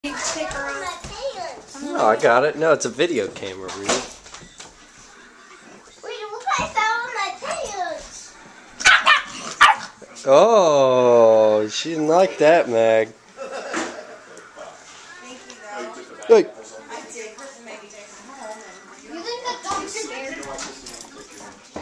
Oh, I got it. No, it's a video camera, Rudy. Wait, look, I found my pants. Oh, she didn't like that, Mag. Hey. You think the dog's scared?